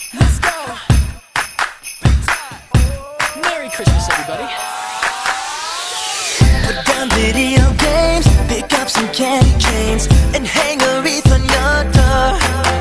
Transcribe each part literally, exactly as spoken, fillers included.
Let's go. Big time. Merry Christmas, everybody. Put down video games, pick up some candy canes, and hang a wreath on your door.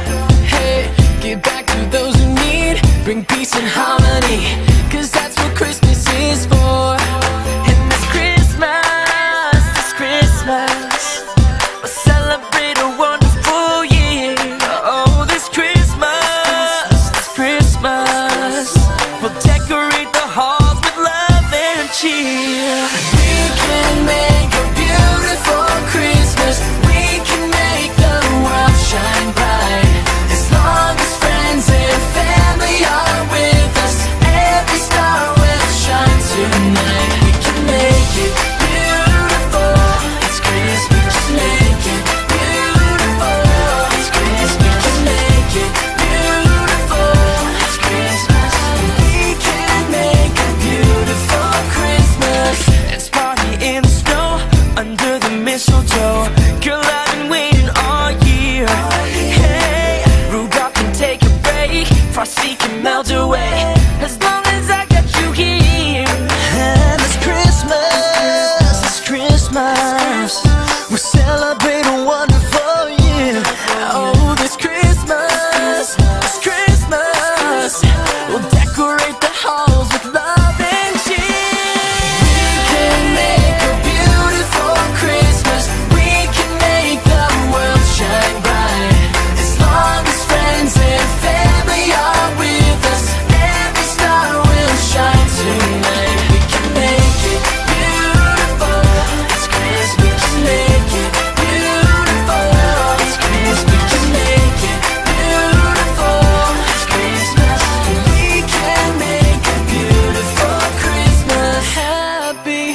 Hey, give back to those who need, bring peace and harmony, cause that's what Christmas is for. And this Christmas, this Christmas, we'll celebrate a wonderful year. Oh, this Christmas, this Christmas, we'll decorate the halls with love and cheer. We can make a beautiful Christmas, we can make the world shine bright. As long as friends and family are with us, every star will shine tonight. We can make it beautiful, it's Christmas. Just make it beautiful, it's Christmas. We can make it beautiful, it's Christmas. We can make a beautiful Christmas. Let's party in the snow, under the mistletoe. Girl, I've been waiting all year. Hey, Rudolph can take a break, Frosty can melt away, as long as I got you here. And it's Christmas, it's Christmas, we'll celebrate a wonderful year. Oh, this Christmas, this Christmas, we'll decorate the halls with love and cheer. We can make a beautiful Christmas, we can make the world shine bright. As long as friends and family are with us, every star will shine tonight. We can make it beautiful, it's Christmas. We can make it beautiful, it's Christmas. We can make it beautiful, it's Christmas. We can make a beautiful Christmas. Happy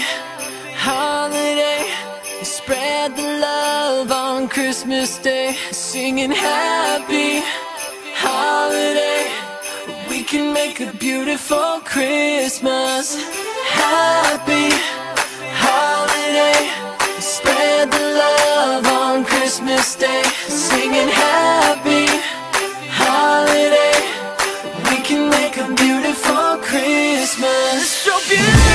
holiday, spread the love on Christmas Day, singing happy holiday. We can make a beautiful Christmas. Happy holiday, spread the love on Christmas Day, singing happy holiday. We can make a beautiful Christmas. So beautiful.